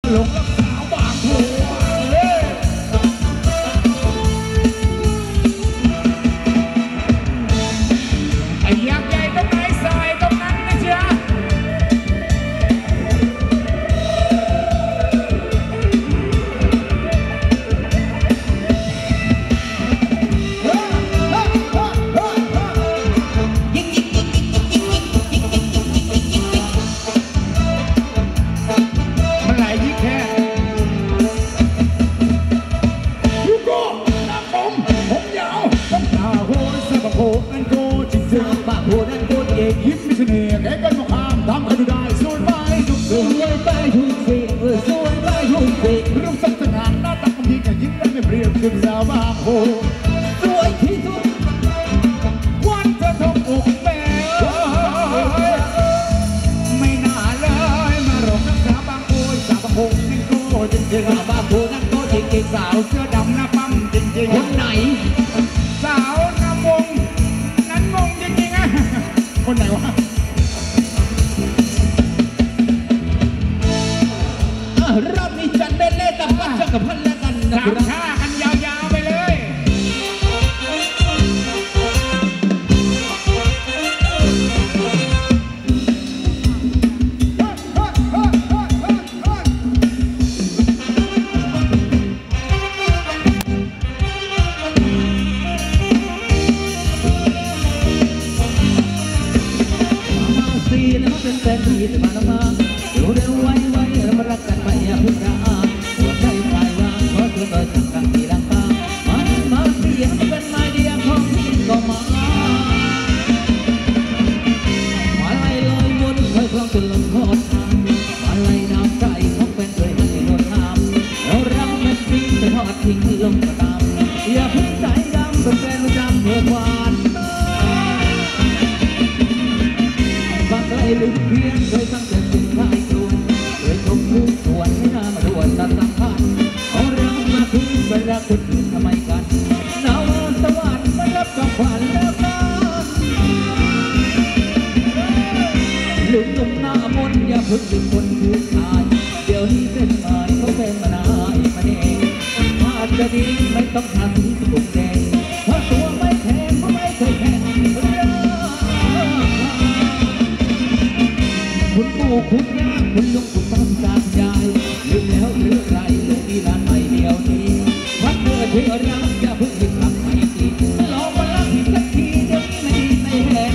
หลงรักสาวบางโพไอ้ยักษ์ใหญ่ตรงไหนซอยตรงนั้นนะจ๊ะยิ้มไม่เสน่ห์แกกันมาข้ามทำให้ดูได้สวยไปทุกสิ่งสวยไปทุกสิ่งสวยไปทุกสิ่งรูปสักสง่าหน้าตาบางทีก็ยิ้มได้ไม่เปรียบกับสาวบางโพสวยที่สุดวันเธอทงอกแม่ไม่น่าเลยมาหลงรักสาวบางโพสาวบางโพนั่นโก้จริงๆสาวบางโพนั่นโก้จริงๆสาวเสื้อดำหน้าปั๊มจริงๆคนไหนสาวหน้ามงนั้นมงจริงๆอะคนไหนวะรอบนี้จัดเป็นเล่กับพันกับพันแล้วกันนะครับท่ากันยาวๆไปเลยเป็นแฟนที่จะมาละมาอยู่เร็วไว้เรามารักกันไปอย่าพึ่งระอาหัวใจปลายวางขอเธอเลยจังกันทีละข้างมาเสียงเป็นไม้เดียวของพี่ก็มาไล่ลอยวนเคยคล้องจนลงคอทางมาไล่น้ำใจของแฟนเคยให้โดนห้ามเรารักมันจริงแต่ทอดทิ้งลงก็ตามอย่าพึ่งใจดำเป็นแฟนจำเมื่อวานบางไกลลืมเพียงเคยตั้งแต่สิ่งท้ายกลุ่มเคยชมลูกส่วนให้หน้ามาด่วนตัดสัมพันธ์เอาเรามาทิ้งเวลาคนอื่นทำไมกันหนาวสวรรค์มารับกับขวัญแล้วกันลืมตรงหน้ามนอย่าพึ่งลืมคนผู้ชายเดี๋ยวนี้เป็นหมายเขาเป็นมานายมาเองถ้าจะดีไม่ต้องทำที่ถูกแดงเพราะตัวไม่แข็งเพราะไม่เคยแข็งคุณปู่คุณย่าคุณลุงคุณป้าตายายลืมแล้วหรือไรลืมที่ร้านใหม่เดียวนี้วัดเมื่อเธอรักอย่าเพิ่งรีบกลับไปทีลองมาลักอีกสักทีเดี๋ยวนี้ไม่เห็น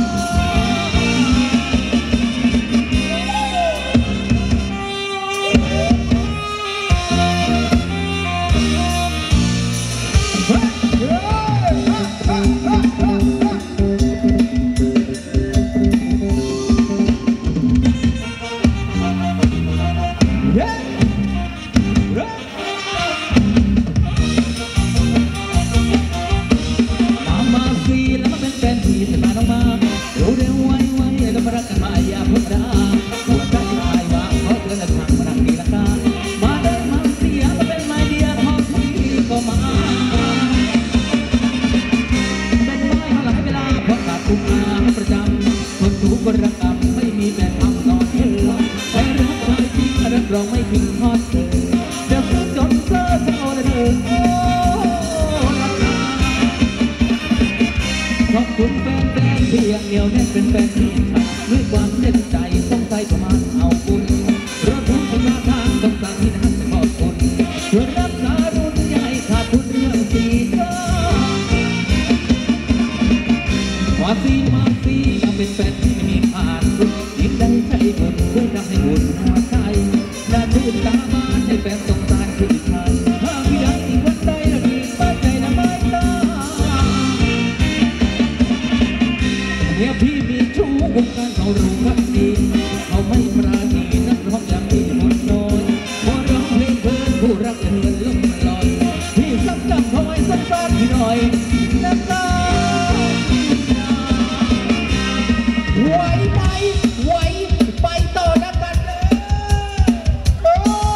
เราไม่ทิ้งทอดเธอเดี๋ยวจนเธอจะโอนเธอขอบคุณแฟนที่ยังเหนียวแน่นเป็นแฟนที่ฉันด้วยความเต็มใจต้องใจประมาณเอาคุณเพราะทุกคนมาทางต้องการที่นั้นจะขอบคุณช่วยรักษารุ่นใหญ่ขาดทุนเรื่องสีเธอมาซียังเป็นแฟนที่ไม่มีขาดทุนยิ่งได้ใจบุญช่วยทำให้บุญหัวใจน่าชื่นตาบ้านให้แฟนสงสารคือฉันถ้าพี่ได้อีกวันใดละดีบ้านใจละไม่ตาเนี่ยพี่มีชู้วงการเขารู้กันดีเขาไม่ปราณีนักร้องอย่างพี่หมดน้อยพอร้องเพลงเพลินผู้รักเหินลมมันลอยพี่สักจำคอยสักบ้านพี่หน่อยน้ำตาไหวไหมไหวไปต่อแล้วกันเลย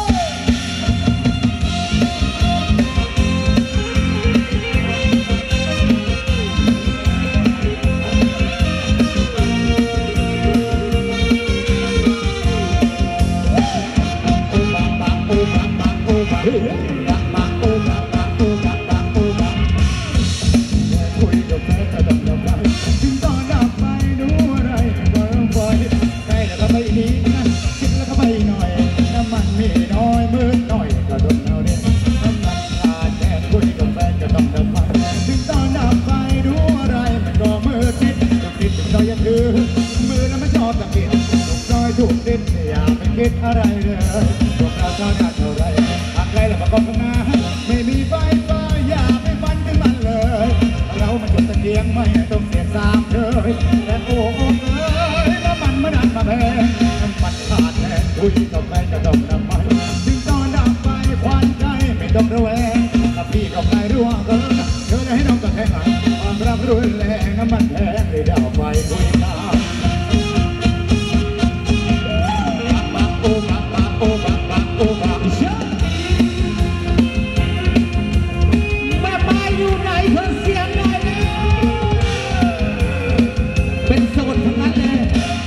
กะปะโอกะปะโอกะปะโอกะคุยกับแฟนก็ต้องดับไฟถึงตอนดับไฟดูอะไรก็ต้องปล่อยใกล้แล้วก็ไม่ดีนะคิดแล้วก็ไม่หน่อยน้ำมันมีน้อยมืดหน่อยก็โดนเอาเด็ดน้ำมันขาดแค่คุยกับแฟนก็ต้องดับไฟถึงตอนดับไฟดูอะไรมันก็มืดมิดจะคิดถึงเรายังคือมือแล้วไม่ชอบตะเกียบถูกซอยถูกดินอย่าไปคิดอะไรเลยพวกเราเท่าหน้าเท่าไรหากใครแล้วมาก้มหน้าไม่มีไฟฟ้าอย่าไปฟันถึงมันเลยเรามาจดตะเกียงไม่ต้องเสียสามเลยแต่โอ้โหน้ำมันมันดันมาแพงน้ำมันขาดแทนคุยกับแฟนก็ต้องดับไฟถึงตอนดับไฟควันใจไม่ต้องระแวงถ้าพี่กับใครร่วงเกินเธอได้ให้น้องกับแทงความรักรุนแรงน้ำมันแพงเลยดับไฟคุยกันแม่มาอยู่ไหนเธอเสียงหน่อยนะเป็นโซนทั้งนั้นเลย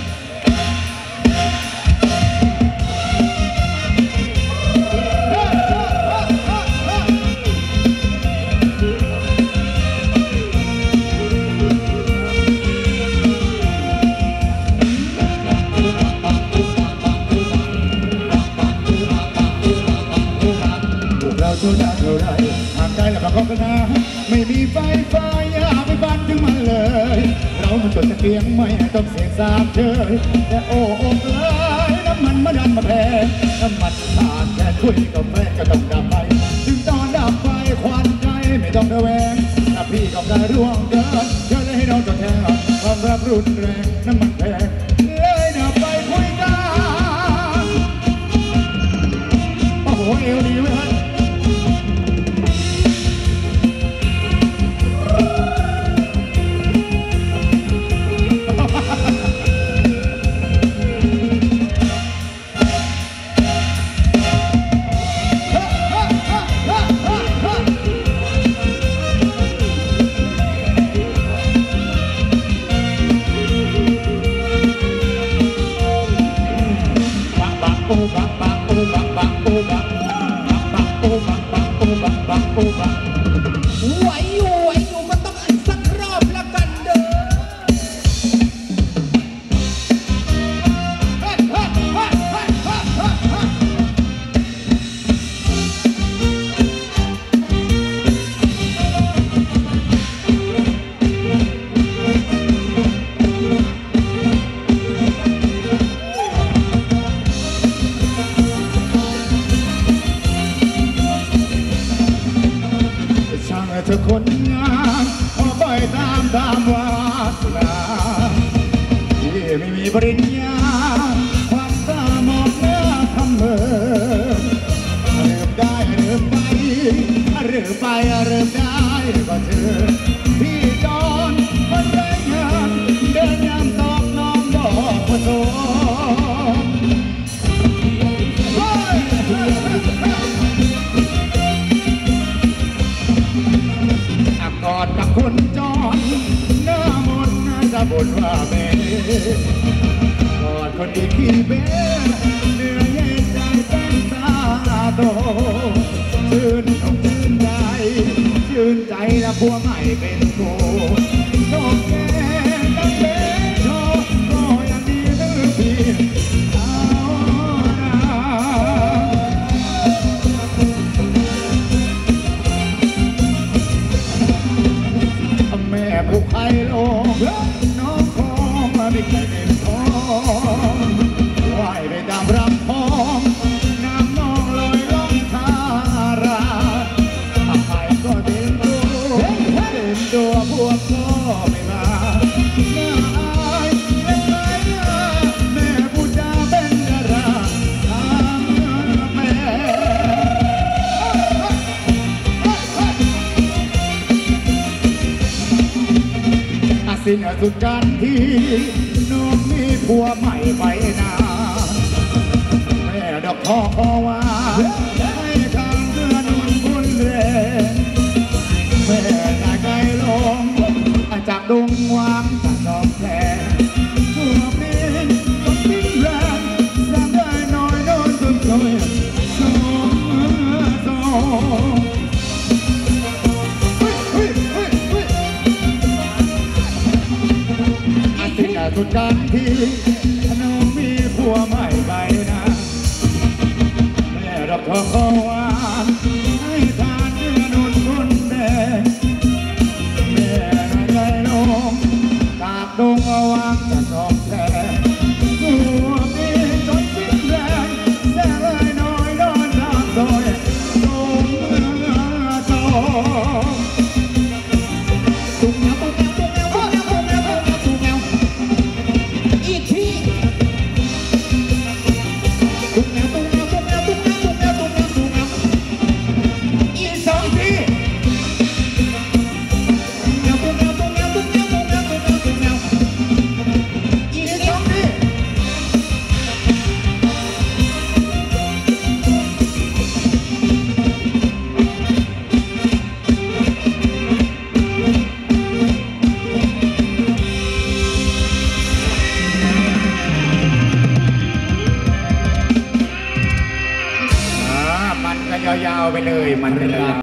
เท่านั้นเท่าไรหากใจแล้วก็ก้มหน้าไม่มีไฟฟ้าอย่าไปฟันถึงมันเลยเรามันจดตะเกียงไม่ต้องเสียงสามเชยแต่โอ้โอ้เลยน้ำมันมาดันมาแพงน้ำมันขาดแค่คุยกับแม่ก็ต้องดับไฟถึงตอนดับไฟควันใจไม่ต้องระแวงถ้าพี่กับนายร่วงเกินเธอเลยให้น้องจดแทนความรักรุนแรงน้ำมันแพงเลยดับไฟคุยกันโอ้โหเอวดีไว้ให้ไหวอยู่มันต้องอีกสักรอบละกันเด้อเธอคนงานขอไปตามวาสนาที่ไม่มีปริญญาความตามองหน้าทำเมื่อเริ่มได้เริ่มไปเริ่มไปเริ่มได้ก็เธอพี่จอนคนแรงงานเดินยามตอกน้องบอกว่าโตกอดกับคนจอนหน้ามนจะบ่นว่าแม่กอดคนอีกที่เบ้เหนื่อยเย็นใจเป็นตาโตชื่นอกชื่นใจและพวงให้เป็นโกโชคแก่กันเป็นโชคก็ยังดีหรือพี่ผู้ใครโลกน้องคงไม่เคยเป็นทองว่ายไปตามรำพองน้ำน้องลอยล่องทาราใครก็เต็มตัวพวกก็ไม่มาน่าอายเป็นไรแม่ผู้จาเป็นดาราทางแม่สิ้นสุดการที่น้องมีผัวใหม่ไปนาแม่ดอกพ่อขอว่าให้ทางเรือนุ่นบุญแรงแม่นายไกลลงจากดงวางจากดอกแผลทั่วปีก็ทิ้งแรงสร้างได้น้อยโดนจนเคยสมสุดกันทีน้องมีผัวใหม่ใบนะแม่ดอกทองก็หวานให้ทานเนื้อนุ่นคนแดงแม่น่าใจลงตากดงเอาวางจากทองแท้ตัวมีจนสิ้นแรงแสงเลยน้อยนอนตามดอยตรงเมืองทองตุ้งเงาตุ้งเงาตุ้งเงาตุ้งเงาตุ้งเงาตุ้งเงาอีกทีตุ้งเงาตุ้งเงาตุ้งเงาตุ้งเงาตุ้งเงาตุ้งเงาตุ้งเงาอีกสองทีตุ้งเงาตุ้งเงาตุ้งเงาตุ้งเงาตุ้งเงาตุ้งเงาตุ้งเงาอีกสองทีมันก็ยาวๆไปเลยมันก็ยาว